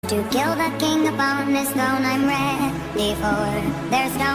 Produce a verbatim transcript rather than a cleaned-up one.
To kill the king upon his throne I'm ready for their stone.